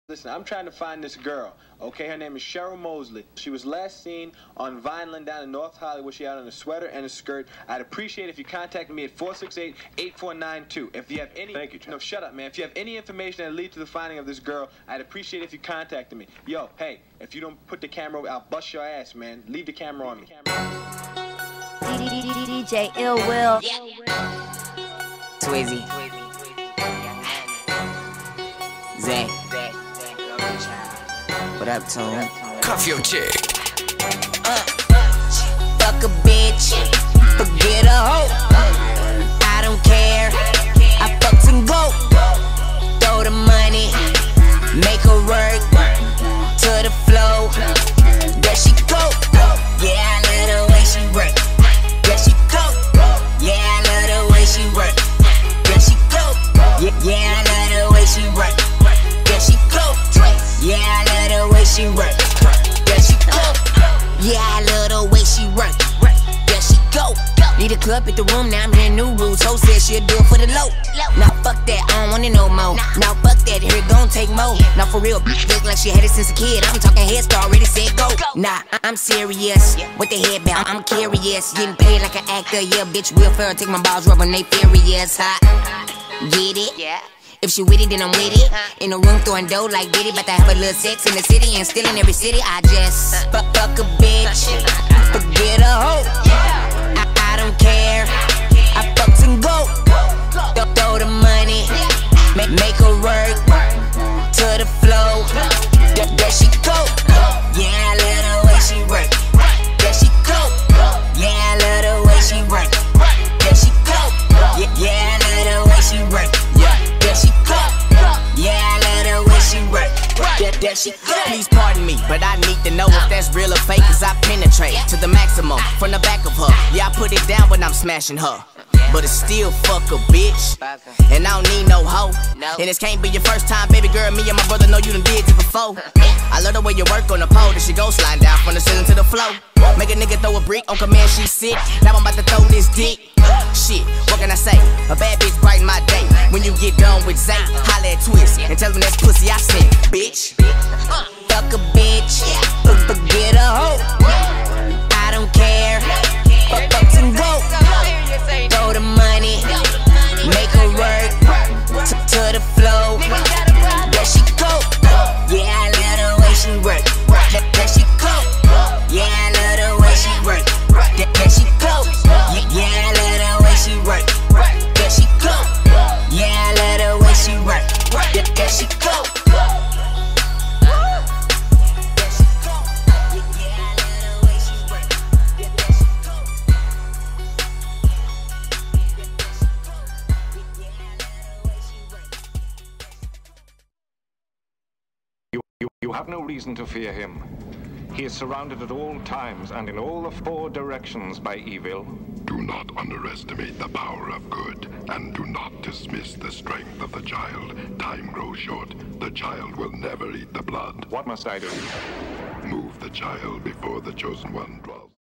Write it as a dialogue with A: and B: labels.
A: Listen, I'm trying to find this girl, okay? Her name is Cheryl Mosley. She was last seen on Vineland down in North Hollywood. She had on a sweater and a skirt. I'd appreciate if you contacted me at 468-8492. If you have any...
B: Thank you, John.
A: No, shut up, man. If you have any information that leads to the finding of this girl, I'd appreciate if you contacted me. Yo, hey, if you don't put the camera over, I'll bust your ass, man. Leave the camera on me.
C: DJ Ill Will.
D: Twizzy. Zay. What up, Tone?
E: Cuff your chick.
D: Fuck a bitch, forget a hoe. I don't care, I fucks and go. Throw the money, make her work to the flow. There she go. Yeah, I love the way she work. There she go. Yeah, I love the way she work. There she go. Yeah, I love the way she work. There she go. Yeah, I love the way she work. There she go. Yeah, I love the way she work. There she go. Need a club at the room, now I'm hearing new rules. Ho said she'll do it for the low. Now fuck that, I don't want it no more. Now fuck that, here it gon' take more. Now for real, bitch look like she had it since a kid. I'm talking head start, ready, set, go. Nah, I'm serious. With the head bound, I'm curious. Getting paid like an actor, yeah, bitch. Will Ferrell take my balls, rub when they furious. Hot. Get it? Yeah. If she with it, then I'm with it. In the room throwing dough like Diddy. About to have a little sex in the city and still in every city. I just fuck a bitch, forget a hoe. I don't care, I fucks and go. Throw the money, make her work to the flow. There she go. Yeah, I love the way she work. There she go. Yeah, I love the way she work. There she go. Yeah, I love the way she work. There she go. Yeah, I love the way she work. There she go. Please pardon me, but I need to know if that's real or fake, cause I penetrate to the maximum from the back of her. Yeah, I put it down when I'm smashing her, but it's still fuck a bitch, and I don't need no hoe. And this can't be your first time, baby girl. Me and my brother know you done did it before. I love the way you work on the pole, that she go sliding down from the ceiling to the floor. Make a nigga throw a brick on command, she sick. Now I'm about to throw this dick. Shit, what can I say? A bad bitch brighten my day. When you get done with Zay, holla at Twist and tell them that's pussy I sent, bitch. Fuck a bitch, forget a hoe. I don't care, fucks and go. Throw the money, make her work to the flow. There she go. Yeah, I love the way she work. There she go. Yeah, I love the way she work. There she go. Yeah, I love the way she work. There she go. Yeah, I love the way she work. There she go.
B: You have no reason to fear him. He is surrounded at all times and in all the four directions by evil.
F: Do not underestimate the power of good, and do not dismiss the strength of the child. Time grows short. The child will never eat the blood.
B: What must I do?
F: Move the child before the chosen one draws.